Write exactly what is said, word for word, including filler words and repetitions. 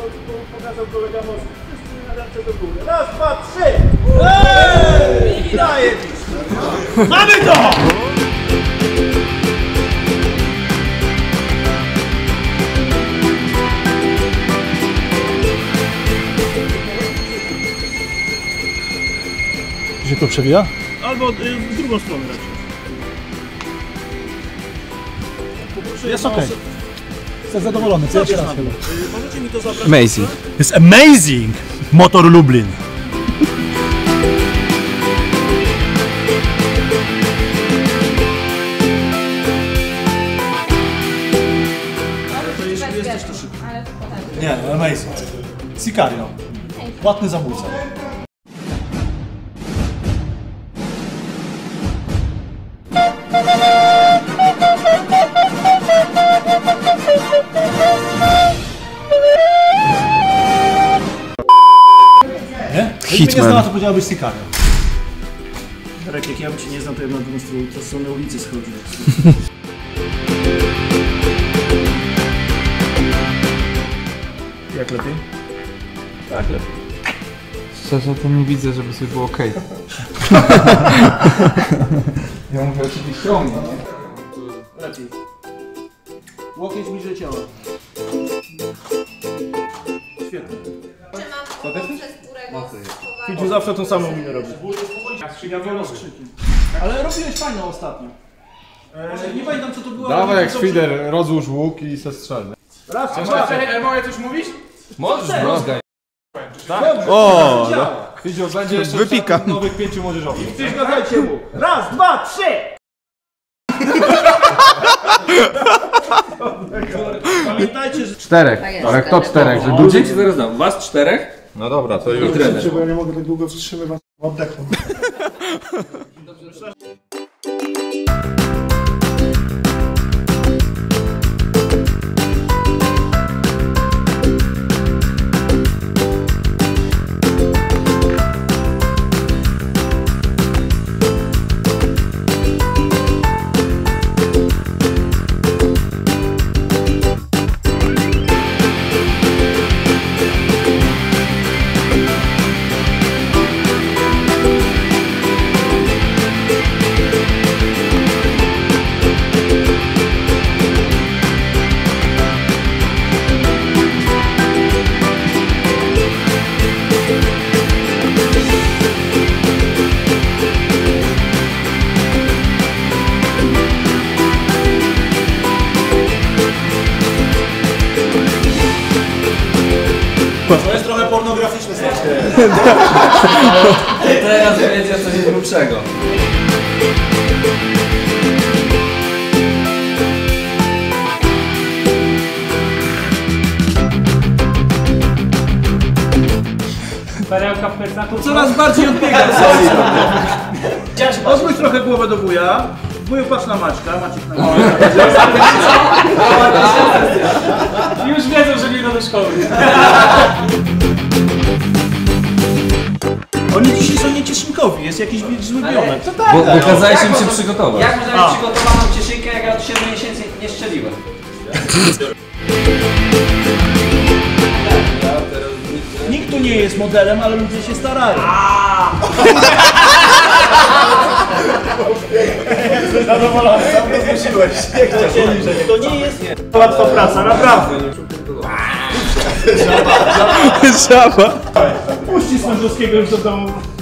pokazał kolega most. Wszyscy na ręce do góry. Raz, dwa, trzy! Eee! Daję! Mamy to! Gdzie to przewija? Albo y, w drugą stronę raczej. Jest okej. Okay. Jestem zadowolony, co jeszcze raz chyba. Możecie mi to zabrać? Amazing. Jest amazing! Motor Lublin. Ale to jeśli jesteś to szybko. Nie, no amazing. Sicario. Płatny zabójca. Nie? Hitman. Nie znała, to powiedziałabyś Sicario. Darek, jak ja bym cię nie znam, to ja bym na drugą stronę, to są na ulicy schodził. Jak lepiej? Tak, lepiej. Szczerze to nie widzę, żeby sobie było okej. Ja mówię oczywiście o mnie, nie? Lepiej. Łokieć bliżej ciała. Świetnie. Fidziu zawsze tą samą minę robi. Ale robiłeś fajną ostatnio. E, nie pamiętam co to było. Dawaj jak Świder, rozłóż łuk i se strzelny. Raz, A dwa, mogę coś mówić? Możesz, możesz. O, Fidziu, będzie jeszcze wypika nowych pięciu młodzieżowych. Przeszkadzajcie mu. Raz, dwa, trzy! Pamiętajcie, że... Czterech, ale kto czterech? Że Ludzie ci zaraz dam. Was czterech? No dobra, to już. Bo ja nie mogę tak długo wstrzymywać oddechu. To jest trochę pornograficzne strasznie. Teraz wiedziesz coś grubszego. Perełka w plecaku. Coraz bardziej odbiega. Odwróć trochę głowę do wuja. Wuju patrz na Maćka, Maciek na Maćka. Już wiedzą, że nie idą do szkoły. Oni dzisiaj są niecieszinkowi, jest jakiś zły biometr. Bo, bo kazałeś im się przygotować. Jak można mieć przygotowaną cieszynkę, jak ja od siedmiu miesięcy nie strzeliłem? Nikt tu nie jest modelem, ale ludzie się starają. Zadowolony, sam rozmyśliłeś. To nie jest łatwa praca, naprawdę. Żaba. Puści Sądowskiego już do domu.